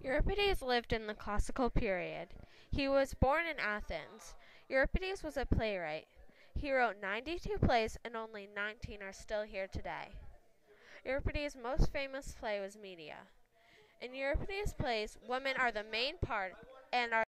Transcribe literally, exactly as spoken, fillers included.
Euripides lived in the classical period. He was born in Athens. Euripides was a playwright. He wrote ninety-two plays and only nineteen are still here today. Euripides' most famous play was Medea. In Euripides' plays, women are the main part and are